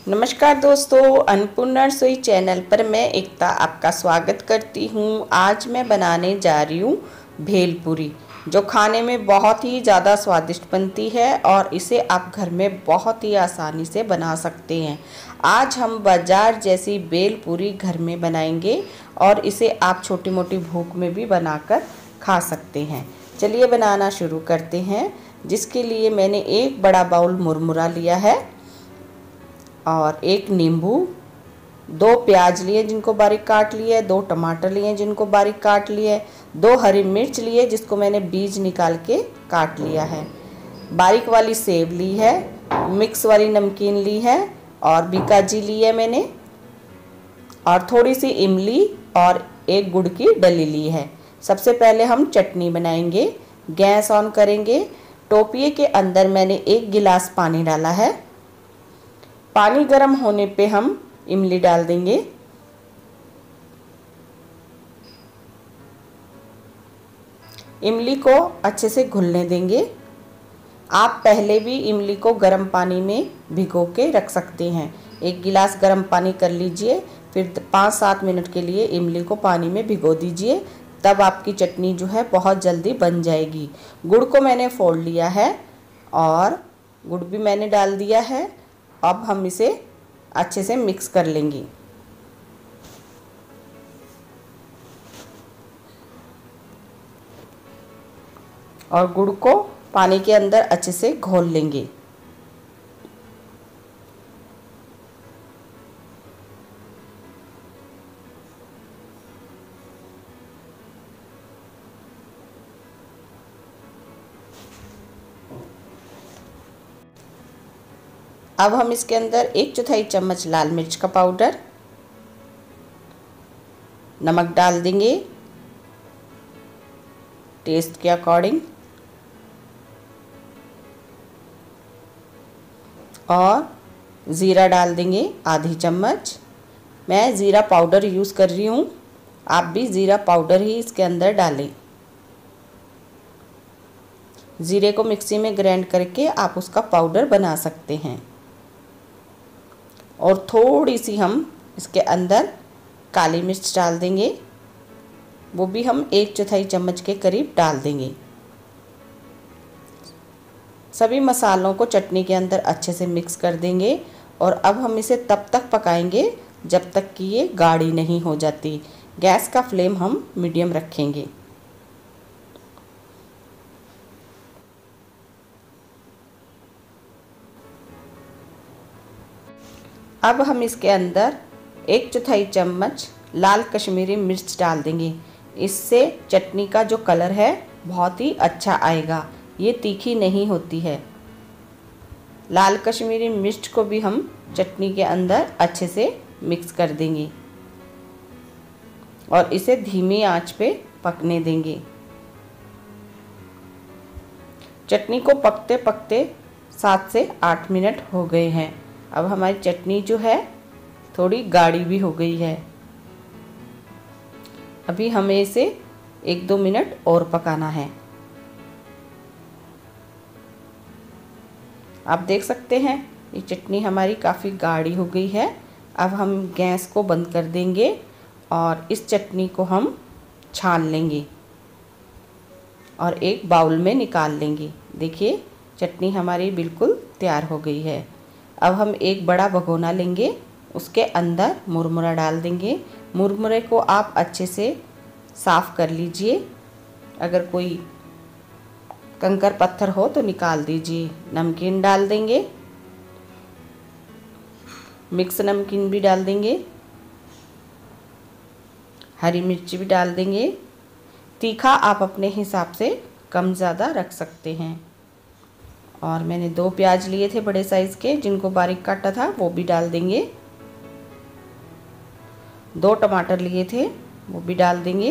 नमस्कार दोस्तों, अन्नपूर्णा रसोई चैनल पर मैं एकता आपका स्वागत करती हूँ। आज मैं बनाने जा रही हूँ भेलपुरी, जो खाने में बहुत ही ज़्यादा स्वादिष्ट बनती है और इसे आप घर में बहुत ही आसानी से बना सकते हैं। आज हम बाजार जैसी भेलपुरी घर में बनाएंगे और इसे आप छोटी मोटी भूख में भी बनाकर खा सकते हैं। चलिए बनाना शुरू करते हैं। जिसके लिए मैंने एक बड़ा बाउल मुरमुरा लिया है और एक नींबू, 2 प्याज लिए जिनको बारीक काट लिया है, 2 टमाटर लिए जिनको बारीक काट लिया है, 2 हरी मिर्च लिए जिसको मैंने बीज निकाल के काट लिया है, बारीक वाली सेव ली है, मिक्स वाली नमकीन ली है और बीकाजी ली है मैंने, और थोड़ी सी इमली और एक गुड़ की डली ली है। सबसे पहले हम चटनी बनाएंगे। गैस ऑन करेंगे। टोपिए के अंदर मैंने 1 गिलास पानी डाला है। पानी गर्म होने पे हम इमली डाल देंगे। इमली को अच्छे से घुलने देंगे। आप पहले भी इमली को गर्म पानी में भिगो के रख सकते हैं। 1 गिलास गर्म पानी कर लीजिए, फिर 5-7 मिनट के लिए इमली को पानी में भिगो दीजिए, तब आपकी चटनी जो है बहुत जल्दी बन जाएगी। गुड़ को मैंने फोड़ लिया है और गुड़ भी मैंने डाल दिया है। अब हम इसे अच्छे से मिक्स कर लेंगे और गुड़ को पानी के अंदर अच्छे से घोल लेंगे। अब हम इसके अंदर 1/4 चम्मच लाल मिर्च का पाउडर, नमक डाल देंगे टेस्ट के अकॉर्डिंग, और ज़ीरा डाल देंगे आधी चम्मच। मैं ज़ीरा पाउडर यूज़ कर रही हूँ, आप भी ज़ीरा पाउडर ही इसके अंदर डालें। ज़ीरे को मिक्सी में ग्राइंड करके आप उसका पाउडर बना सकते हैं। और थोड़ी सी हम इसके अंदर काली मिर्च डाल देंगे, वो भी हम 1/4 चम्मच के करीब डाल देंगे। सभी मसालों को चटनी के अंदर अच्छे से मिक्स कर देंगे और अब हम इसे तब तक पकाएंगे जब तक कि ये गाढ़ी नहीं हो जाती। गैस का फ्लेम हम मीडियम रखेंगे। अब हम इसके अंदर 1/4 चम्मच लाल कश्मीरी मिर्च डाल देंगे। इससे चटनी का जो कलर है बहुत ही अच्छा आएगा, ये तीखी नहीं होती है। लाल कश्मीरी मिर्च को भी हम चटनी के अंदर अच्छे से मिक्स कर देंगे और इसे धीमी आंच पे पकने देंगे। चटनी को पकते पकते 7 से 8 मिनट हो गए हैं। अब हमारी चटनी जो है थोड़ी गाढ़ी भी हो गई है। अभी हमें इसे 1-2 मिनट और पकाना है। आप देख सकते हैं ये चटनी हमारी काफ़ी गाढ़ी हो गई है। अब हम गैस को बंद कर देंगे और इस चटनी को हम छान लेंगे और एक बाउल में निकाल लेंगे। देखिए चटनी हमारी बिल्कुल तैयार हो गई है। अब हम एक बड़ा भगोना लेंगे, उसके अंदर मुरमुरा डाल देंगे। मुरमुरे को आप अच्छे से साफ़ कर लीजिए, अगर कोई कंकर पत्थर हो तो निकाल दीजिए। नमकीन डाल देंगे, मिक्स नमकीन भी डाल देंगे, हरी मिर्ची भी डाल देंगे। तीखा आप अपने हिसाब से कम ज़्यादा रख सकते हैं। और मैंने 2 प्याज लिए थे बड़े साइज़ के जिनको बारीक काटा था, वो भी डाल देंगे। 2 टमाटर लिए थे वो भी डाल देंगे।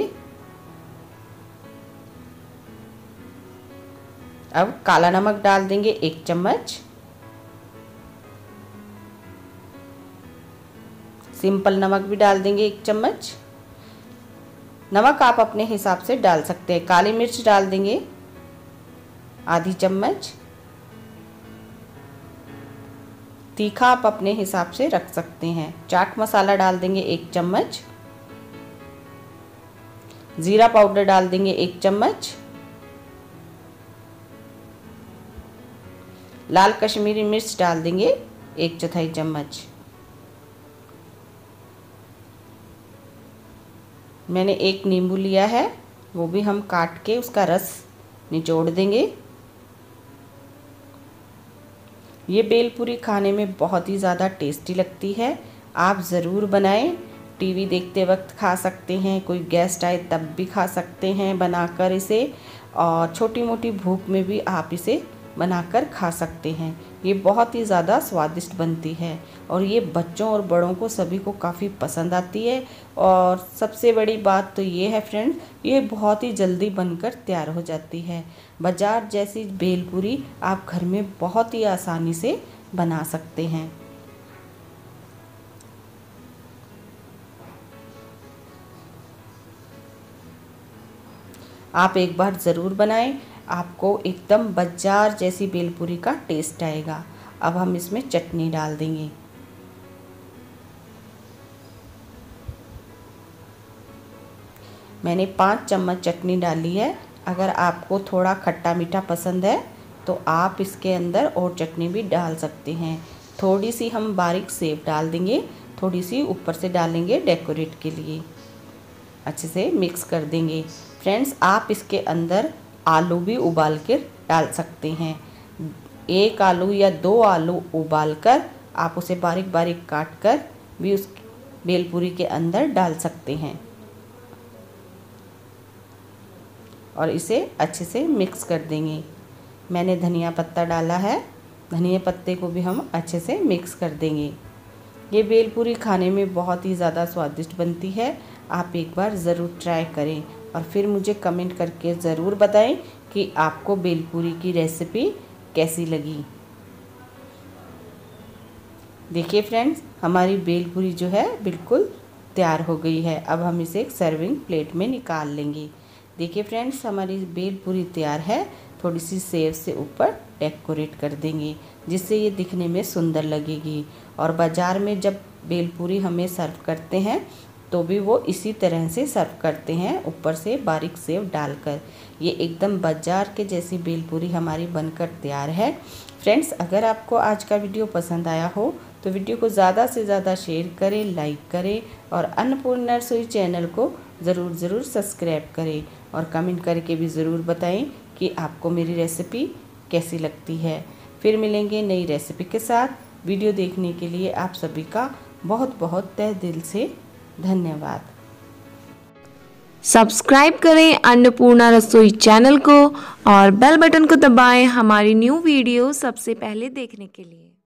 अब काला नमक डाल देंगे 1 चम्मच, सिंपल नमक भी डाल देंगे 1 चम्मच। नमक आप अपने हिसाब से डाल सकते हैं। काली मिर्च डाल देंगे आधी चम्मच, तीखा आप अपने हिसाब से रख सकते हैं। चाट मसाला डाल देंगे 1 चम्मच, जीरा पाउडर डाल देंगे 1 चम्मच, लाल कश्मीरी मिर्च डाल देंगे 1/4 चम्मच। मैंने 1 नींबू लिया है, वो भी हम काट के उसका रस निचोड़ देंगे। ये भेलपूरी खाने में बहुत ही ज़्यादा टेस्टी लगती है, आप ज़रूर बनाएं। टीवी देखते वक्त खा सकते हैं, कोई गेस्ट आए तब भी खा सकते हैं बनाकर इसे, और छोटी मोटी भूख में भी आप इसे बनाकर खा सकते हैं। ये बहुत ही ज़्यादा स्वादिष्ट बनती है और ये बच्चों और बड़ों को सभी को काफ़ी पसंद आती है। और सबसे बड़ी बात तो ये है फ्रेंड्स, ये बहुत ही जल्दी बनकर तैयार हो जाती है। बाजार जैसी भेलपूरी आप घर में बहुत ही आसानी से बना सकते हैं। आप एक बार ज़रूर बनाएं, आपको एकदम बाजार जैसी भेलपूरी का टेस्ट आएगा। अब हम इसमें चटनी डाल देंगे। मैंने 5 चम्मच चटनी डाली है। अगर आपको थोड़ा खट्टा मीठा पसंद है तो आप इसके अंदर और चटनी भी डाल सकते हैं। थोड़ी सी हम बारीक सेव डाल देंगे, थोड़ी सी ऊपर से डालेंगे डेकोरेट के लिए। अच्छे से मिक्स कर देंगे। फ्रेंड्स, आप इसके अंदर आलू भी उबाल कर डाल सकते हैं। 1 आलू या 2 आलू उबाल कर आप उसे बारीक बारीक काट कर भी उस भेलपूरी के अंदर डाल सकते हैं और इसे अच्छे से मिक्स कर देंगे। मैंने धनिया पत्ता डाला है, धनिया पत्ते को भी हम अच्छे से मिक्स कर देंगे। ये भेलपूरी खाने में बहुत ही ज़्यादा स्वादिष्ट बनती है, आप एक बार ज़रूर ट्राई करें और फिर मुझे कमेंट करके ज़रूर बताएं कि आपको भेलपूरी की रेसिपी कैसी लगी। देखिए फ्रेंड्स, हमारी भेलपूरी जो है बिल्कुल तैयार हो गई है। अब हम इसे एक सर्विंग प्लेट में निकाल लेंगे। देखिए फ्रेंड्स, हमारी भेलपूरी तैयार है। थोड़ी सी सेव से ऊपर डेकोरेट कर देंगे जिससे ये दिखने में सुंदर लगेगी। और बाज़ार में जब भेलपूरी हमें सर्व करते हैं तो भी वो इसी तरह से सर्व करते हैं, ऊपर से बारीक सेव डालकर। ये एकदम बाज़ार के जैसी भेलपूरी हमारी बनकर तैयार है। फ्रेंड्स, अगर आपको आज का वीडियो पसंद आया हो तो वीडियो को ज़्यादा से ज़्यादा शेयर करें, लाइक करें और अन्नपूर्णा रसोई चैनल को ज़रूर सब्सक्राइब करें और कमेंट करके भी ज़रूर बताएं कि आपको मेरी रेसिपी कैसी लगती है। फिर मिलेंगे नई रेसिपी के साथ। वीडियो देखने के लिए आप सभी का बहुत बहुत तहे दिल से धन्यवाद। सब्सक्राइब करें अन्नपूर्णा रसोई चैनल को और बेल बटन को दबाएं हमारी न्यू वीडियो सबसे पहले देखने के लिए।